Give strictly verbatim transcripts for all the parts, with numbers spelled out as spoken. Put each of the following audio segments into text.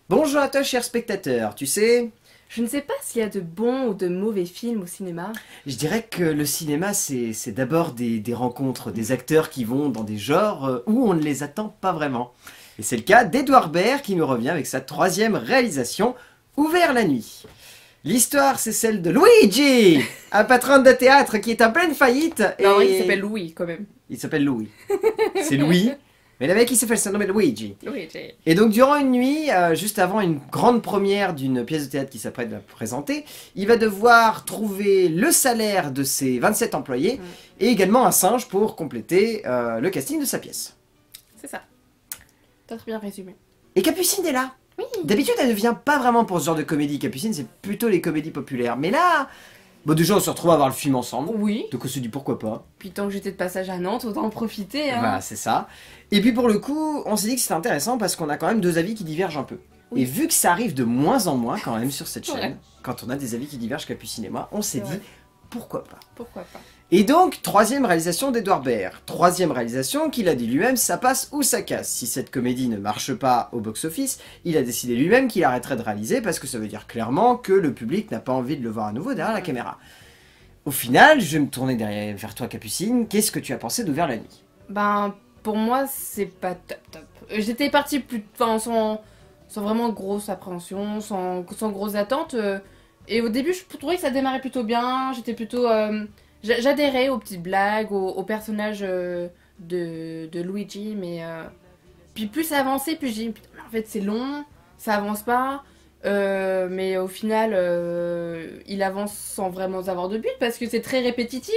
Bonjour à toi, cher spectateur. Tu sais, Je ne sais pas s'il y a de bons ou de mauvais films au cinéma. je dirais que le cinéma, c'est c'est d'abord des, des rencontres, des acteurs qui vont dans des genres euh, où on ne les attend pas vraiment. Et c'est le cas d'Edouard Baird qui nous revient avec sa troisième réalisation, Ouvert la nuit. L'histoire, c'est celle de Luigi, un patron de théâtre qui est en pleine faillite. Et... Non, oui, il s'appelle Louis quand même. Il s'appelle Louis. C'est Louis, mais le mec il s'est fait se nommer Luigi. Luigi. Et donc durant une nuit, euh, juste avant une grande première d'une pièce de théâtre qui s'apprête à présenter, il va devoir trouver le salaire de ses vingt-sept employés Mm. et également un singe pour compléter euh, le casting de sa pièce. C'est ça. T'as très bien résumé. Et Capucine est là. Oui. D'habitude elle ne vient pas vraiment pour ce genre de comédie. Capucine c'est plutôt les comédies populaires. Mais là, bon déjà on se retrouve à voir le film ensemble. Oui. Donc on se dit pourquoi pas. Puis tant que j'étais de passage à Nantes, autant en profiter. Hein. Voilà, c'est ça. Et puis pour le coup, on s'est dit que c'était intéressant parce qu'on a quand même deux avis qui divergent un peu. Oui. Et vu que ça arrive de moins en moins quand même sur cette chaîne, Ouais. quand on a des avis qui divergent, Capucine et moi, on s'est C'est dit vrai. pourquoi pas. Pourquoi pas. Et donc, troisième réalisation d'Edouard Baird. Troisième réalisation qu'il a dit lui-même, ça passe ou ça casse. Si cette comédie ne marche pas au box-office, il a décidé lui-même qu'il arrêterait de réaliser parce que ça veut dire clairement que le public n'a pas envie de le voir à nouveau derrière la caméra. Au final, je vais me tourner derrière, vers toi Capucine, qu'est-ce que tu as pensé d'Ouvert la nuit? Ben, pour moi, c'est pas top top. Euh, J'étais partie plus... Enfin, sans, sans vraiment grosse appréhension, sans, sans grosses attentes. euh, Et au début, je trouvais que ça démarrait plutôt bien. J'étais plutôt... euh, j'a- J'adhérais aux petites blagues, aux, aux personnages euh, de, de Luigi, mais... euh, Puis plus ça avançait, plus j'ai dit, putain, mais en fait c'est long, ça avance pas. Euh, mais au final, euh, il avance sans vraiment avoir de but parce que c'est très répétitif.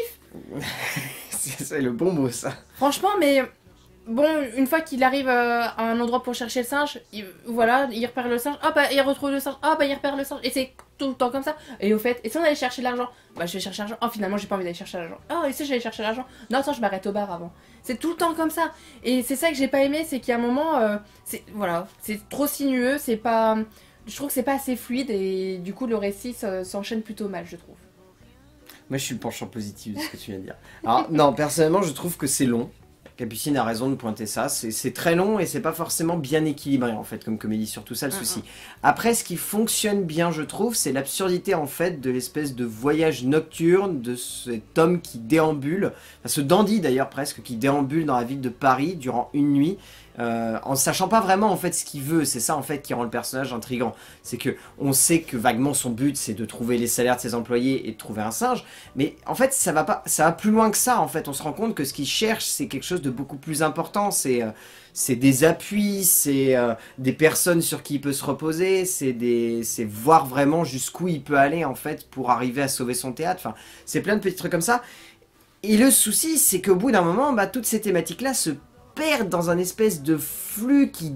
C'est c'est le bon mot ça. Franchement, mais bon, une fois qu'il arrive euh, à un endroit pour chercher le singe, il, voilà, il repère le singe, hop, il retrouve le singe, hop, il repère le singe, et c'est tout le temps comme ça. Et au fait, et si on allait chercher l'argent, bah je vais chercher l'argent, oh finalement j'ai pas envie d'aller chercher l'argent, oh et si j'allais chercher l'argent, non attends je m'arrête au bar avant. C'est tout le temps comme ça. Et c'est ça que j'ai pas aimé, c'est qu'il y a un moment, euh, c'est voilà, c'est trop sinueux, c'est pas, je trouve que c'est pas assez fluide et du coup le récit se- s'enchaîne plutôt mal, je trouve. Moi, je suis le penchant positif de ce que tu viens de dire. Alors, non, personnellement, je trouve que c'est long. Capucine a raison de pointer ça. C'est c'est très long et c'est pas forcément bien équilibré, en fait, comme comédie. Surtout ça, le Mm, souci. Après, ce qui fonctionne bien, je trouve, c'est l'absurdité, en fait, de l'espèce de voyage nocturne de cet homme qui déambule, enfin, ce dandy, d'ailleurs, presque, qui déambule dans la ville de Paris durant une nuit, euh, en sachant pas vraiment, en fait, ce qu'il veut. C'est ça, en fait, qui rend le personnage intriguant. C'est que on sait que vaguement son but c'est de trouver les salaires de ses employés et de trouver un singe, mais en fait ça va pas, ça va plus loin que ça. En fait, on se rend compte que ce qu'il cherche c'est quelque chose de beaucoup plus important. C'est euh, c'est des appuis, c'est euh, des personnes sur qui il peut se reposer, c'est des, c'est voir vraiment jusqu'où il peut aller en fait pour arriver à sauver son théâtre. Enfin, c'est plein de petits trucs comme ça. Et le souci c'est qu'au bout d'un moment, bah, toutes ces thématiques là se perdent dans un espèce de flux qui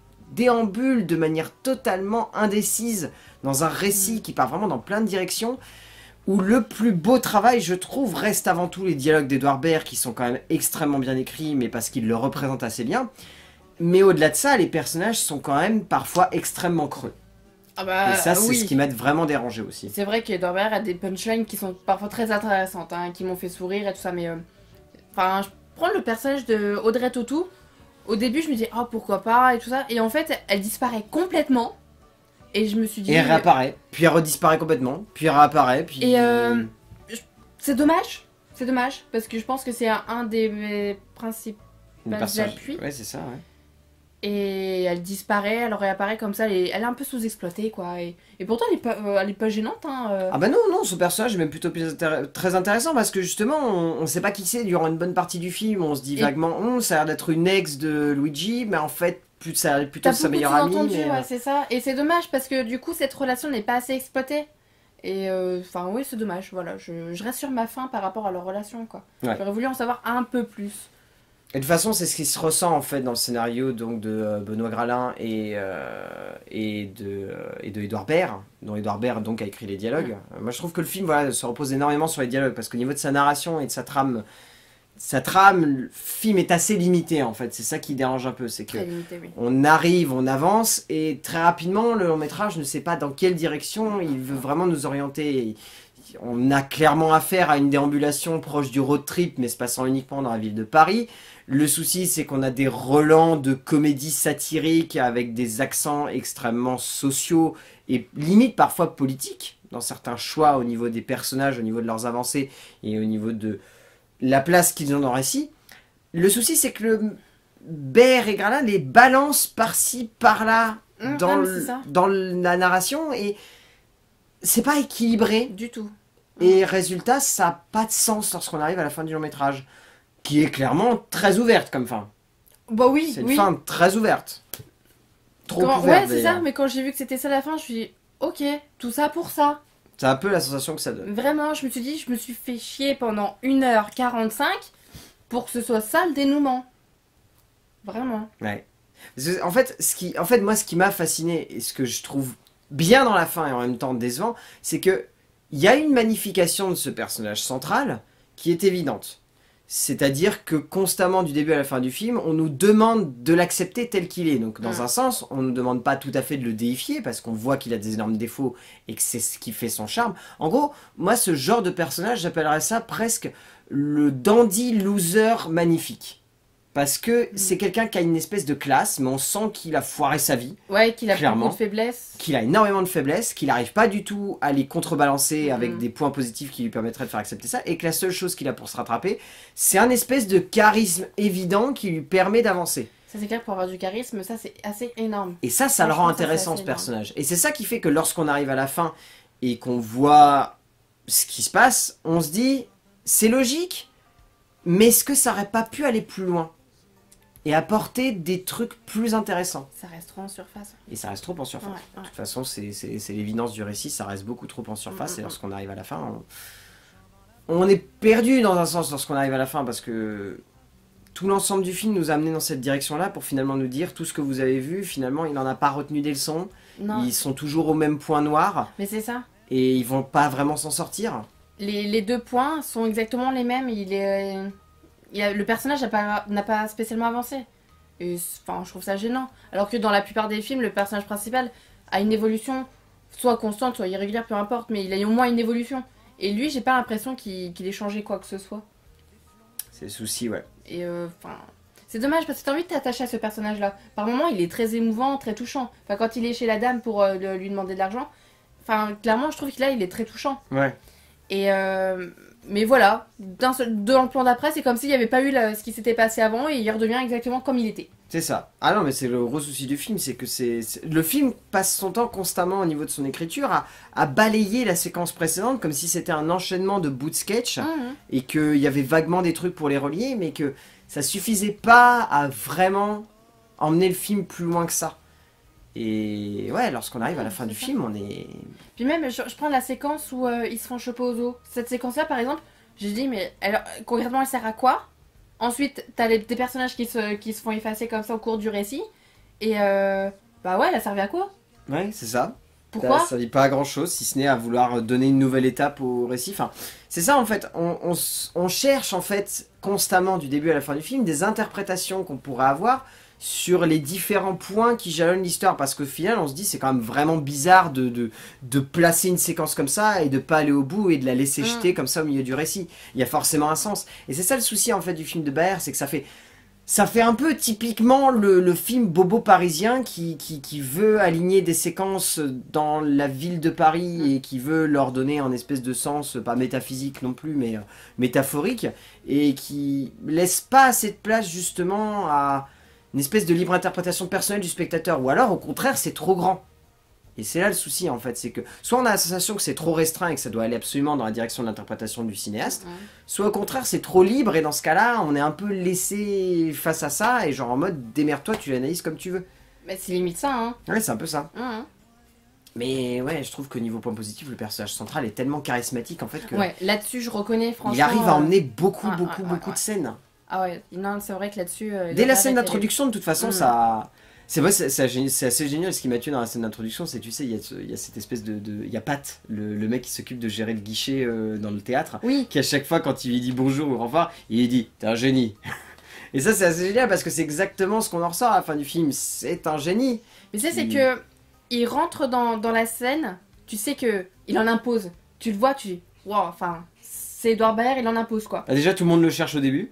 déambule de manière totalement indécise dans un récit qui part vraiment dans plein de directions, où le plus beau travail, je trouve, reste avant tout les dialogues d'Edouard Baird, qui sont quand même extrêmement bien écrits, mais parce qu'il le représente assez bien. Mais au-delà de ça, les personnages sont quand même parfois extrêmement creux. Ah bah Et ça, c'est oui. ce qui m'a vraiment dérangé aussi. C'est vrai que Dorber a des punchlines qui sont parfois très intéressantes, hein, qui m'ont fait sourire et tout ça, mais... euh, Enfin, je prends le personnage de Audrey Tautou. Au début, je me dis, oh, pourquoi pas, et tout ça. Et en fait, elle disparaît complètement. Et je me suis dit... Et elle réapparaît, puis elle redisparaît complètement, puis elle réapparaît, puis... Et euh, je- c'est dommage. C'est dommage, parce que je pense que c'est un, un des principaux Le personnage- appuis. Ouais, c'est ça, ouais. Et elle disparaît, elle réapparaît comme ça. Elle est, elle est un peu sous-exploitée, quoi. Et, et pourtant, elle est pas, euh, elle est pas gênante, hein. euh. Ah bah non, non, ce personnage est même plutôt plus intér- très intéressant parce que justement, on, on sait pas qui c'est durant une bonne partie du film. On se dit Et- vaguement, Hum, ça a l'air d'être une ex de Luigi, mais en fait, plus, ça a l'air plutôt T'as sa beaucoup de meilleure amie. sous-entendus, mais, euh, ouais, c'est ça. Et c'est dommage parce que du coup, cette relation n'est pas assez exploitée. Et euh, enfin, oui, c'est dommage. Voilà, je, je reste sur ma faim par rapport à leur relation, quoi. Ouais. J'aurais voulu en savoir un peu plus. Et de toute façon, c'est ce qui se ressent en fait dans le scénario donc, de euh, Benoît Gralin et, euh, et, de, euh, et de Edouard Baird, dont Edouard Baird donc, a écrit les dialogues. Euh, moi, je trouve que le film voilà, se repose énormément sur les dialogues parce qu'au niveau de sa narration et de sa trame, sa trame, le film est assez limité en fait. C'est ça qui dérange un peu, c'est que Très limité, oui. on arrive, on avance, et très rapidement, le long métrage ne sait pas dans quelle direction il veut vraiment nous orienter. On a clairement affaire à une déambulation proche du road trip, mais se passant uniquement dans la ville de Paris. Le souci, c'est qu'on a des relents de comédie satirique avec des accents extrêmement sociaux et limite parfois politiques dans certains choix au niveau des personnages, au niveau de leurs avancées et au niveau de la place qu'ils ont dans le récit. Le souci, c'est que le Bear et Gralin les balance par-ci, par-là Mmh, dans, ah, mais le- c'est ça. dans la narration et c'est pas équilibré. Du tout. Et résultat, ça n'a pas de sens lorsqu'on arrive à la fin du long métrage, qui est clairement très ouverte comme fin. Bah oui, C'est une oui. fin très ouverte. Trop Quand- ouverte. ouais, c'est ça, d'ailleurs. mais quand j'ai vu que c'était ça la fin, je suis dit, ok, tout ça pour ça. C'est un peu la sensation que ça donne. Vraiment, je me suis dit, je me suis fait chier pendant une heure quarante-cinq pour que ce soit ça le dénouement. Vraiment. Ouais. Parce que, En fait, ce qui, en fait, moi, ce qui m'a fasciné et ce que je trouve bien dans la fin et en même temps décevant, c'est que il y a une magnification de ce personnage central qui est évidente. C'est-à-dire que constamment, du début à la fin du film, on nous demande de l'accepter tel qu'il est. Donc, dans Mm. un sens, on ne nous demande pas tout à fait de le déifier parce qu'on voit qu'il a des énormes défauts et que c'est ce qui fait son charme. En gros, moi, ce genre de personnage, j'appellerais ça presque le dandy loser magnifique. Parce que c'est quelqu'un qui a une espèce de classe, mais on sent qu'il a foiré sa vie, Ouais, qu'il a Clairement. beaucoup de faiblesses. qu'il a énormément de faiblesses, qu'il n'arrive pas du tout à les contrebalancer avec Mhm. des points positifs qui lui permettraient de faire accepter ça, et que la seule chose qu'il a pour se rattraper, c'est un espèce de charisme évident qui lui permet d'avancer. Ça, c'est clair, pour avoir du charisme, ça, c'est assez énorme. Et ça, ça le Franchement, rend ça, c'est intéressant, assez ce personnage. Et c'est ça qui fait que lorsqu'on arrive à la fin et qu'on voit ce qui se passe, on se dit, c'est logique, mais est-ce que ça aurait pas pu aller plus loin et apporter des trucs plus intéressants? Ça reste trop en surface. Et ça reste trop en surface. Ouais, ouais. De toute façon, c'est c'est- c'est l'évidence du récit, ça reste beaucoup trop en surface, Mm, mm, et lorsqu'on arrive à la fin, on, on est perdu dans un sens lorsqu'on arrive à la fin, parce que tout l'ensemble du film nous a amené dans cette direction-là pour finalement nous dire tout ce que vous avez vu, finalement, il n'en a pas retenu des leçons, Non, ils sont toujours au même point noir, mais c'est ça. et ils vont pas vraiment s'en sortir. Les, les deux points sont exactement les mêmes. Il est, il a, le personnage n'a pas, n'a pas spécialement avancé. Et c'est- enfin, je trouve ça gênant. Alors que dans la plupart des films, le personnage principal a une évolution, soit constante, soit irrégulière, peu importe, mais il a au moins une évolution. Et lui, j'ai pas l'impression qu'il qu'il ait changé quoi que ce soit. C'est le souci, ouais. Et euh, enfin, c'est dommage parce que t'as envie de t'attacher à ce personnage-là. Par moments, il est très émouvant, très touchant. Enfin, quand il est chez la dame pour euh, le- lui demander de l'argent, enfin, clairement, je trouve que là, il est très touchant. Ouais. Et euh, mais voilà, d'un seul- dans le plan d'après, c'est comme s'il n'y avait pas eu la- ce qui s'était passé avant et il redevient exactement comme il était. C'est ça. Ah non, mais c'est le gros souci du film, c'est que c'est c'est- le film passe son temps constamment au niveau de son écriture à, à balayer la séquence précédente comme si c'était un enchaînement de bouts de sketch Mhm. et qu'il y avait vaguement des trucs pour les relier, mais que ça suffisait pas à vraiment emmener le film plus loin que ça. Et ouais, lorsqu'on arrive à la Ouais, fin c'est du ça. film, on est... Puis même, je, je prends la séquence où euh, ils se font choper aux os. Cette séquence-là, par exemple, j'ai dit, mais alors, concrètement, elle sert à quoi? Ensuite, t'as les- des personnages qui se, qui se font effacer comme ça au cours du récit. Et euh, bah ouais, elle a servi à quoi? Ouais, c'est ça. Pourquoi? Ça, ça dit pas à grand chose, si ce n'est à vouloir donner une nouvelle étape au récit. Enfin, c'est ça en fait, on, on s- on cherche en fait constamment du début à la fin du film des interprétations qu'on pourrait avoir sur les différents points qui jalonnent l'histoire, parce qu'au final on se dit c'est quand même vraiment bizarre de, de, de placer une séquence comme ça et de pas aller au bout et de la laisser Mm. jeter comme ça au milieu du récit. Il y a forcément un sens. Et c'est ça le souci en fait du film de Baer, c'est que ça fait... Ça fait un peu typiquement le, le film bobo parisien qui, qui, qui veut aligner des séquences dans la ville de Paris et qui veut leur donner un espèce de sens, pas métaphysique non plus, mais euh, métaphorique, et qui laisse pas assez de place justement à une espèce de libre interprétation personnelle du spectateur, ou alors au contraire c'est trop grand. Et c'est là le souci en fait, c'est que soit on a la sensation que c'est trop restreint et que ça doit aller absolument dans la direction de l'interprétation du cinéaste, Ouais. soit au contraire c'est trop libre et dans ce cas-là on est un peu laissé face à ça et genre en mode démerde-toi, tu l'analyses comme tu veux. Mais c'est limite ça, hein. Ouais, c'est un peu ça. Mhm. Mais ouais, je trouve que niveau point positif, le personnage central est tellement charismatique en fait que Ouais, là-dessus, je reconnais, franchement. il arrive à euh, emmener beaucoup, ouais, beaucoup, ouais, beaucoup ouais, de scènes. Ah ouais, non, c'est vrai que là-dessus. euh, Dès le la rêve scène est d'introduction, de toute façon, Mm. ça. C'est vrai, c'est c'est gé- c'est assez génial. Ce qui m'a tué dans la scène d'introduction, c'est, tu sais, il y, a ce- il y a cette espèce de. de- Il y a Pat, le, le mec qui s'occupe de gérer le guichet euh, dans le théâtre, terrible. Oui, qui à chaque fois, quand il lui dit bonjour ou au revoir, il lui dit t'es un génie. Et ça, c'est assez génial parce que c'est exactement ce qu'on en ressort à la fin du film. C'est un génie. mais tu sais, c'est Mm. que. Il rentre dans, dans la scène, tu sais que il en impose. Tu le vois, tu dis, waouh, enfin, c'est Edouard Baer, il en impose quoi. Bah, déjà, tout le monde le cherche au début.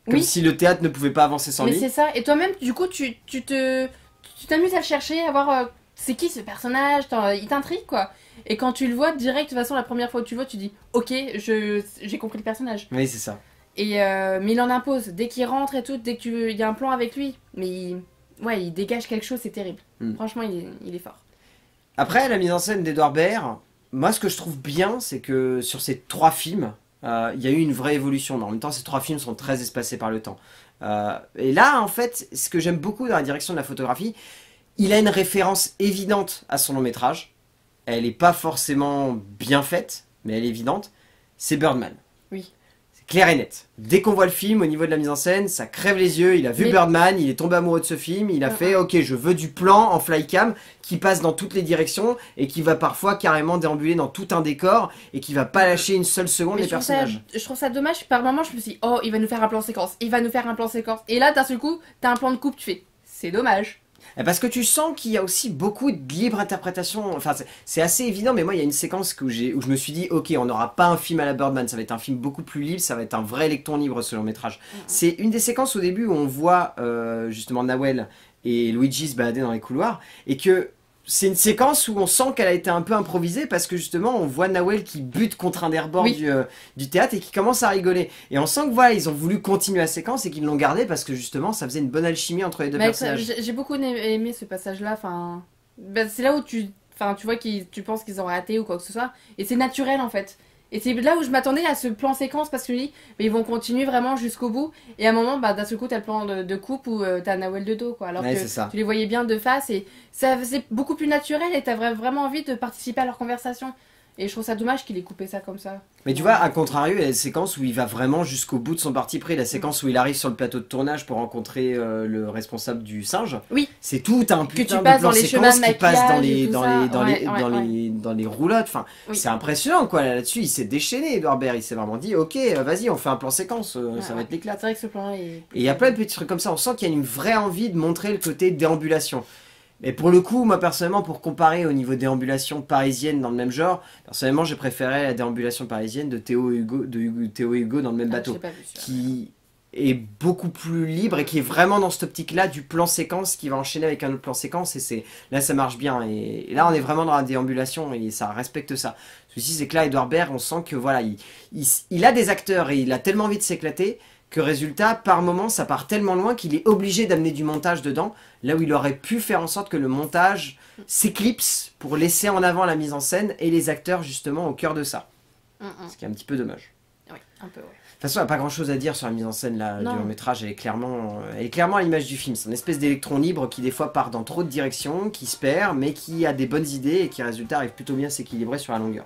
Comme Oui. si le théâtre ne pouvait pas avancer sans Mais lui. c'est ça. Et toi-même, du coup, tu tu te tu t'amuses à le chercher, à voir euh, c'est qui ce personnage, t'en- il t'intrigue quoi. Et quand tu le vois direct, de toute façon, la première fois que tu le vois, tu dis ok, je j'ai compris le personnage. Oui, c'est ça. Et euh, mais il en impose. Dès qu'il rentre et tout, dès que tu il y a un plan avec lui, mais il, ouais, il dégage quelque chose, c'est terrible. Mm. Franchement, il est, il est fort. Après, la mise en scène d'Edouard Baird, moi ce que je trouve bien, c'est que sur ces trois films, euh, il y a eu une vraie évolution. Mais en même temps, ces trois films sont très espacés par le temps. Euh, et là, en fait, ce que j'aime beaucoup dans la direction de la photographie, il a une référence évidente à son long métrage. Elle n'est pas forcément bien faite, mais elle est évidente. C'est Birdman. Oui. Clair et net. Dès qu'on voit le film, au niveau de la mise en scène, ça crève les yeux. Il a vu Mais... Birdman, il est tombé amoureux de ce film. Il a Mm-hmm. fait, ok, je veux du plan en flycam qui passe dans toutes les directions et qui va parfois carrément déambuler dans tout un décor et qui va pas lâcher une seule seconde Mais les je trouve, ça, personnages. je trouve ça dommage. Par moment, je me suis dit, oh, il va nous faire un plan séquence. Il va nous faire un plan séquence. Et là, d'un seul coup, t'as un plan de coupe, tu fais, c'est dommage. Parce que tu sens qu'il y a aussi beaucoup de libre interprétation. Enfin, c'est- c'est assez évident, mais moi, il y a une séquence où, j'ai- où je me suis dit, ok, on n'aura pas un film à la Birdman, ça va être un film beaucoup plus libre, ça va être un vrai électron libre ce long métrage. C'est une des séquences au début où on voit euh, justement Nawel et Luigi se balader dans les couloirs, et que c'est une séquence où on sent qu'elle a été un peu improvisée parce que justement on voit Nawel qui bute contre un des rebords Oui. du, euh, du théâtre et qui commence à rigoler. Et on sent que voilà, ils ont voulu continuer la séquence et qu'ils l'ont gardée parce que justement ça faisait une bonne alchimie entre les deux Mais avec ça, personnages. j'ai j'ai beaucoup aimé aimé ce passage-là. Enfin, ben, c'est là où tu, enfin, tu vois qu'ils, tu penses qu'ils ont raté ou quoi que ce soit. Et c'est naturel en fait. Et c'est là où je m'attendais à ce plan séquence parce que je me dis, mais ils vont continuer vraiment jusqu'au bout. Et à un moment, bah, d'un seul coup, t'as le plan de, de coupe où euh, t'as Nawel de dos, quoi. Alors Ouais, que c'est ça. tu les voyais bien de face et ça c'est beaucoup plus naturel et t'as vra- vraiment envie de participer à leur conversation. Et je trouve ça dommage qu'il ait coupé ça comme ça. Mais tu vois, à contrario, il y a la séquence où il va vraiment jusqu'au bout de son parti pris, la séquence où il arrive sur le plateau de tournage pour rencontrer euh, le responsable du singe. Oui. C'est tout un Que putain tu de passes plan dans les séquence chemins de qui passe dans maquillage les et tout dans ça. les dans Ouais, les ouais, dans ouais. les dans les roulottes. Enfin, Oui. c'est impressionnant quoi là-dessus. Il s'est déchaîné, Edouard Baird. Il s'est vraiment dit, ok, euh, vas-y, on fait un plan séquence, euh, Ouais, ça va ouais. être l'éclat. C'est vrai que ce plan-là est. Et il y a plein de petits trucs comme ça. On sent qu'il y a une vraie envie de montrer le côté déambulation. Mais pour le coup, moi personnellement, pour comparer au niveau déambulation parisienne dans le même genre, personnellement, j'ai préféré la déambulation parisienne de Théo Hugo, de Hugo- Théo et Hugo dans le même Ah, je bateau, l'ai pas vu, celui-là. qui est beaucoup plus libre et qui est vraiment dans cette optique-là du plan séquence qui va enchaîner avec un autre plan séquence et c'est là ça marche bien et, et là on est vraiment dans la déambulation et ça respecte ça. Celui-ci c'est que là Edouard Baird, on sent que voilà il, il, il a des acteurs et il a tellement envie de s'éclater que résultat, par moment, ça part tellement loin qu'il est obligé d'amener du montage dedans, là où il aurait pu faire en sorte que le montage s'éclipse pour laisser en avant la mise en scène et les acteurs justement au cœur de ça. Hum, hum. Ce qui est un petit peu dommage. Oui, un peu, ouais. De toute façon, il n'y a pas grand chose à dire sur la mise en scène là, du Non. long métrage, elle est clairement, elle est clairement à l'image du film. C'est une espèce d'électron libre qui des fois part dans trop de directions, qui se perd, mais qui a des bonnes idées et qui résultat arrive plutôt bien à s'équilibrer sur la longueur.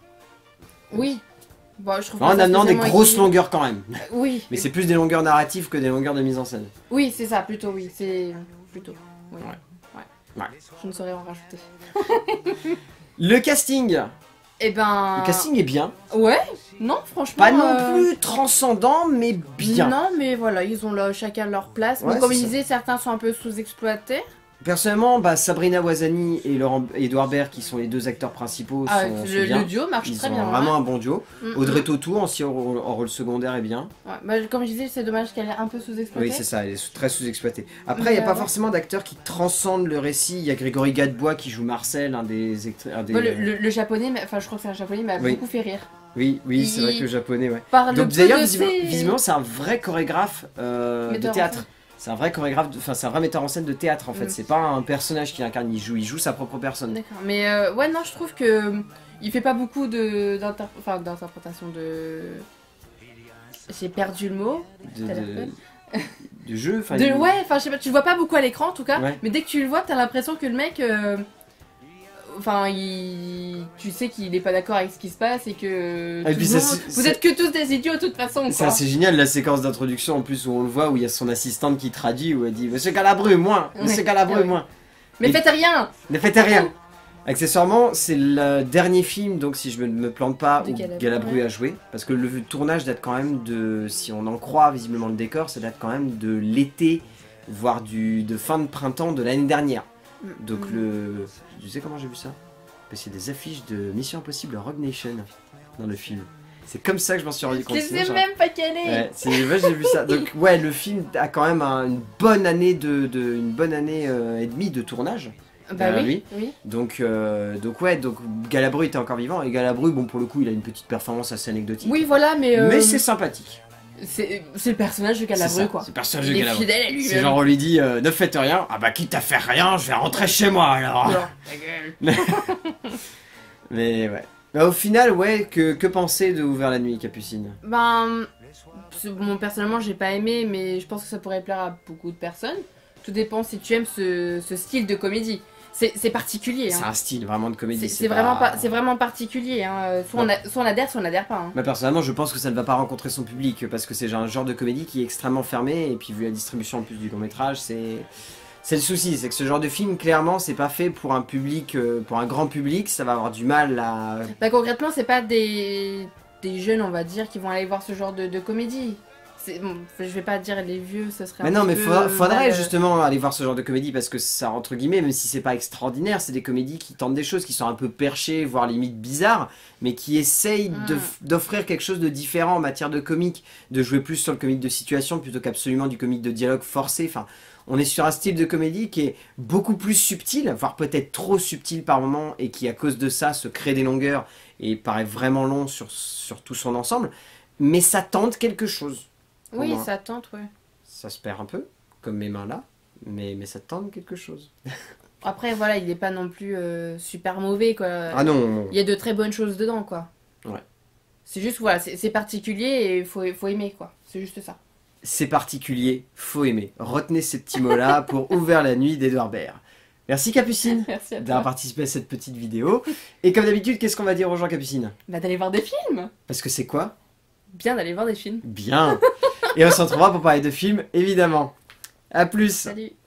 Oui. Bon, je trouve En pas ça amenant des spécialement grosses équilibré. longueurs quand même. Euh, Oui. Mais c'est plus des longueurs narratives que des longueurs de mise en scène. Oui, c'est ça, plutôt, oui. C'est plutôt. Oui. Ouais. Ouais. Ouais. Je ne saurais en rajouter. Le casting Eh ben. Le casting est bien. Ouais. Non, franchement. Pas non euh, plus transcendant, mais bien. Non, mais voilà, ils ont là, chacun leur place. Ouais, mais comme c'est il ça. disait, certains sont un peu sous-exploités. Personnellement, bah, Sabrina Ouazani et Laurent et Edouard Baird, qui sont les deux acteurs principaux, Ah, sont, sont le, bien. le duo marche Ils très ont bien. vraiment ouais. un bon duo. Mm, Audrey mm. Tautou, aussi en rôle, en rôle secondaire, est bien. Ouais, bah, comme je disais, c'est dommage qu'elle est un peu sous-exploitée. Oui, c'est ça, elle est sous- très sous-exploitée. Après, il Mais, n'y a pas euh, forcément d'acteurs qui transcendent le récit. Il y a Grégory Gadebois qui joue Marcel, un des... ect- un des- Bon, le, le- le japonais, mais- enfin je crois que c'est un japonais, m'a Oui. beaucoup fait rire. Oui, oui, c'est il- vrai que le japonais, ouais. Par le Donc peu d'ailleurs, de visiblement, ses- visiblement, c'est un vrai chorégraphe euh, de Metteur en théâtre. scène. C'est un vrai chorégraphe, de- enfin c'est un vrai metteur en scène de théâtre en fait. Mm. C'est pas un personnage qu'il incarne, il joue, il joue sa propre personne. D'accord. Mais euh, ouais, non, je trouve que euh, il fait pas beaucoup de d'inter- enfin, d'interprétation de. J'ai perdu le mot. De, T'as de, l'air de jeu, enfin. De, il- ouais, enfin je sais pas, tu le vois pas beaucoup à l'écran en tout cas, Ouais. mais dès que tu le vois, t'as l'impression que le mec, euh, enfin, il, tu sais qu'il est pas d'accord avec ce qui se passe et que Et tout puis le ça, monde- c'est- vous êtes que tous des idiots de toute façon. C'est Quoi. assez génial la séquence d'introduction en plus où on le voit où il y a son assistante qui traduit où elle dit Monsieur Galabru, moi Monsieur Ouais. Galabru, Ah ouais. moi Mais Et- faites rien. Ne faites rien. Accessoirement, c'est le dernier film, donc si je me, me plante pas, De où Galabru, Galabru ouais. a joué. Parce que le tournage date quand même de, si on en croit visiblement le décor, ça date quand même de l'été, voire du, de fin de printemps de l'année dernière. Donc Mm. le... Tu sais comment j'ai vu ça? Parce qu'il y a des affiches de Mission Impossible Rogue Nation dans le film. C'est comme ça que je m'en suis rendu compte. Je sinon, sais j'aurais- même pas quelle est. Ouais, c'est moi j'ai vu ça. Donc ouais, le film a quand même un- une bonne année de, de une bonne année euh, et demie de tournage. Bah Euh, oui, oui. oui. Donc euh, donc ouais, donc Galabru était encore vivant et Galabru, bon pour le coup, il a une petite performance assez anecdotique. Oui, voilà, mais. euh, Mais c'est sympathique. c'est c'est le personnage de C'est Galabru, ça, quoi. c'est le personnage de Il est Galabru. fidèle à lui. C'est genre on lui dit euh, ne faites rien. Ah bah quitte à faire rien, je vais rentrer chez moi alors. Ta gueule. Mais ouais. Bah, au final, ouais, que, que penser de Ouvert la nuit, Capucine? Ben. c'est- Bon, personnellement, j'ai pas aimé, mais je pense que ça pourrait plaire à beaucoup de personnes. Tout dépend si tu aimes ce, ce style de comédie. C'est c'est particulier. C'est Hein. un style vraiment de comédie. C'est c'est vraiment, pas... c'est vraiment particulier. Hein. Soit, on Ouais. a- soit on adhère, soit on adhère pas. Hein. Moi personnellement, je pense que ça ne va pas rencontrer son public parce que c'est un genre de comédie qui est extrêmement fermé et puis vu la distribution en plus du long métrage, c'est c'est le souci, c'est que ce genre de film clairement c'est pas fait pour un public, euh, pour un grand public, ça va avoir du mal à. Bah, concrètement, c'est pas des... des jeunes, on va dire, qui vont aller voir ce genre de, de comédie. C'est- Bon, je vais pas dire les vieux, ce serait un Mais non, petit mais peu faudra- faudrait mal, euh, justement aller voir ce genre de comédie parce que ça, entre guillemets, même si c'est pas extraordinaire, c'est des comédies qui tentent des choses qui sont un peu perchées, voire limite bizarres, mais qui essayent de- Mm. d'offrir quelque chose de différent en matière de comique, de jouer plus sur le comique de situation plutôt qu'absolument du comique de dialogue forcé. Enfin, on est sur un style de comédie qui est beaucoup plus subtil, voire peut-être trop subtil par moment, et qui à cause de ça se crée des longueurs et paraît vraiment long sur, sur tout son ensemble, mais ça tente quelque chose. Oui, Pour moi. ça tente, ouais. Ça se perd un peu, comme mes mains là, mais, mais ça tente quelque chose. Après, voilà, il est pas non plus euh, super mauvais, quoi. Ah non, non. Il y a de très bonnes choses dedans, quoi. Ouais. C'est juste, voilà, c'est c'est particulier et il faut, faut aimer, quoi. C'est juste ça. C'est particulier, faut aimer. Retenez ces petits mots-là pour Ouvert la nuit d'Edouard Baird. Merci Capucine Merci à d'avoir toi. participé à cette petite vidéo. Et comme d'habitude, qu'est-ce qu'on va dire aux gens, Capucine? Bah, d'aller voir des films. Parce que c'est quoi? Bien d'aller voir des films. Bien. Et on se retrouvera pour parler de films, évidemment. A plus. Salut.